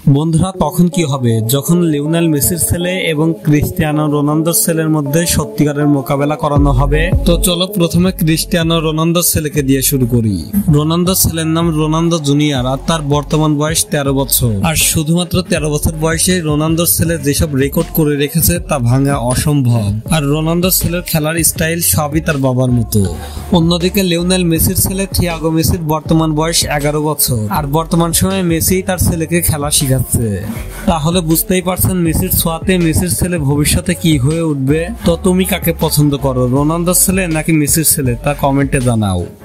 বন্ধুরা, তখন কি হবে যখন লিওনেল মেসির ছেলে এবং ক্রিস্টিয়ানো রোনালদোর ছেলের মধ্যে সত্যিকারের মোকাবেলা করানো হবে। তো চলো প্রথমে ক্রিস্টিয়ানো রোনালদোর ছেলেকে দিয়ে শুরু করি। রোনালদোর ছেলের নাম রোনালদো জুনিয়র, আর তার বর্তমান বয়স 13 বছর। আর শুধুমাত্র 13 বছর বয়সে রোনালদোর ছেলে যেসব রেকর্ড করে রেখেছে তা ভাঙা অসম্ভব। আর রোনালদোর ছেলের খেলার স্টাইল সবই তার বাবার মতো। অন্যদিকে লিওনেল মেসির ছেলে থিয়াগো মেসির বর্তমান বয়স 11 বছর, আর বর্তমান সময়ে মেসি তার ছেলেকে খেলা শিখাচ্ছে। তাহলে বুঝতেই পারছেন মেসির ছোঁয়াতে মেসির ছেলে ভবিষ্যতে কি হয়ে উঠবে। তো তুমি কাকে পছন্দ করো, রোনালদোর ছেলে নাকি মেসির ছেলে, তা কমেন্টে জানাও।